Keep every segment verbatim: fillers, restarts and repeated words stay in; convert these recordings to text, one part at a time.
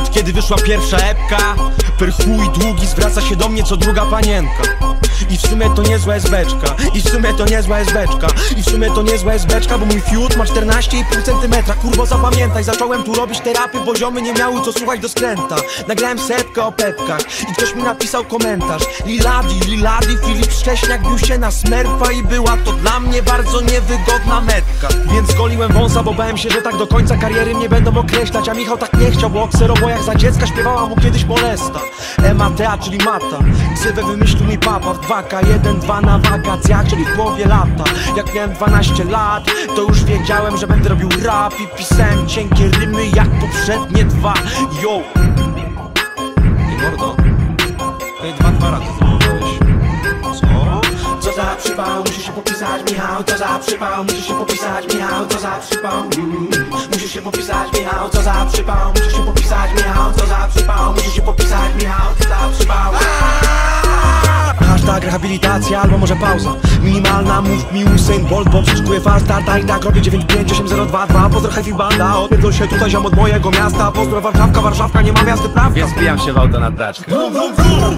Od kiedy wyszła pierwsza epka, per chuj długi zwraca się do mnie co druga panienka. I w sumie to niezła esbeczka, i w sumie to niezła esbeczka, i w sumie to niezła esbeczka, bo mój fiut ma czternaście i pół centymetra. Kurwo zapamiętaj, zacząłem tu robić terapy, bo ziomy nie miały co słuchać do skręta. Nagrałem setkę o pepkach i ktoś mi napisał komentarz: Liladi, Liladi, Filip Szcześniak bił się na smerfa i była to dla mnie bardzo niewygodna metka. Więc goliłem wąsa, bo bałem się, że tak do końca kariery mnie będą określać. A Michał tak nie chciał, bo o kserobojach za dziecka śpiewała mu kiedyś molesta. M A T A, czyli mata, ksywę wymyślił mi papa w dwa K jeden dwa na wakacjach, czyli w połowie lata. Jak miałem dwanaście lat, to już wiedziałem, że będę robił rap i pisałem cienkie rymy jak poprzednie dwa. Yo! I mordo, tej dwa dwa razy zrobiłeś. Co? Co za przypał, musi się popisać Michał. Co za przypał, musi się popisać Michał. Co za przypał, mm, musi się popisać Michał. Co za przypał, musi się popisać Michał. Co za przypał, musi się popisać Michał. Co za przypał. Hashtag rehabilitacja albo może pauza minimalna, mów mi Usain Bolt, bo przyszykuję fast starta i tak robię dziewięć pięć osiem zero dwa dwa. Pozdro Heavy Banda, odpierdol się tutaj ziom od mojego miasta. Pozdro Warszawka, Warszawka, nie ma miasty prawka. Więc wbijam się w auto na traczkę. Brum, brum, brum.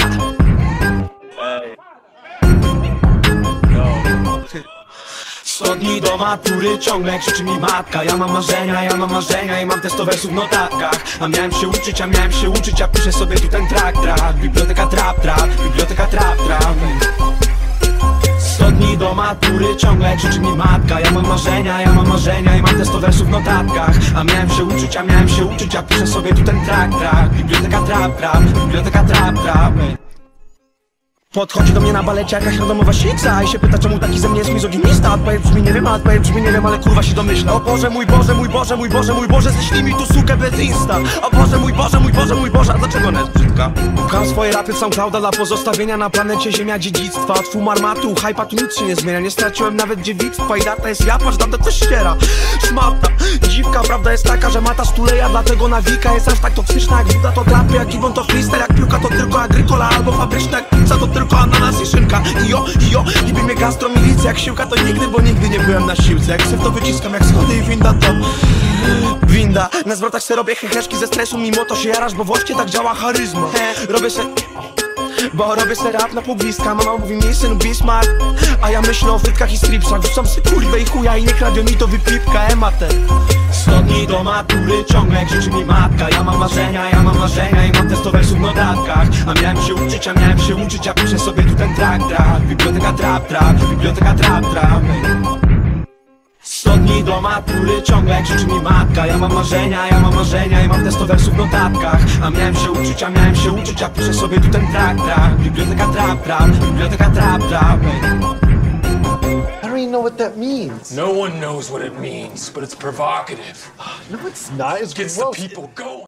Sto dni do matury, ciągle krzyczy mi matka. Ja mam marzenia, ja mam marzenia i mam te sto wersów w notatkach. A miałem się uczyć, a miałem się uczyć, a piszę sobie tu ten track, track. Biblioteka trap, trap, biblioteka trap, trap. Sto dni do matury, ciągle krzyczy mi matka. Ja mam marzenia, ja mam marzenia i mam te sto wersów w notatkach. A miałem się uczyć, a miałem się uczyć, a piszę sobie tu ten track, track. Biblioteka trap, trap, biblioteka trap, trap. Podchodzi do mnie na balecie jakaś randomowa siksa i się pyta, czemu taki ze mnie jest mizoginista. Odpowiedź brzmi nie wiem, a odpowiedź brzmi nie wiem, ale kurwa się domyśla. O Boże, mój Boże, mój Boże, mój Boże, mój Boże, ześlij mi tu sukę bez insta. O Boże, mój Boże, mój Boże, mój Boże, a dlaczego ona jest brzydka? Pcham swoje rapy w SoundClouda dla pozostawienia na planecie Ziemia dziedzictwa. Od fumarmatu, hypa tu nic się nie zmienia. Nie straciłem nawet dziewictwa i data jest japa, że tamte coś ściera. Szmata, dziwka, prawda jest taka, że mata stuleja, dlatego nawika jest aż tak toksyczna jak woda to trapy, jak Iwon to freestyle, jak piłka to tylko agrykola, albo fabryczna jak pizza to tylko ananas i szynka. I jo, i jo, niby mnie gastromilicja, jak siłka to nigdy, bo nigdy nie byłem na siłce. Jak syf to wyciskam jak schody i winda to winda. Na zwrotach se robię heheszki ze stresu, mimo to się jarasz, bo właśnie tak działa charyzma. He, robię se... Bo robię se rap na półbliska. Mama mówi mi, synu Bismarck, a ja myślę o frytkach i stripsach. Wrzucam se kurwę i chuja i niech radio mi to wypipka. M A T Sto dni do matury, ciągle krzyczy mi matka. Ja mam marzenia, ja mam marzenia i mam te sto wersów w notatkach. A miałem się uczyć, a miałem się uczyć, a piszę sobie tu ten track, track. Biblioteka trap, trap, biblioteka trap, trap. Sto dni do matury, ciągle krzyczy mi matka. Ja mam marzenia, ja mam marzenia i mam te sto wersów w notatkach. A miałem się uczyć, a miałem się uczyć, a piszę sobie tu ten track, track. Biblioteka trap, trap, biblioteka trap, trap. I don't even know what that means. No one knows what it means, but it's provocative. No, it's not. It's Gets the gross. people going.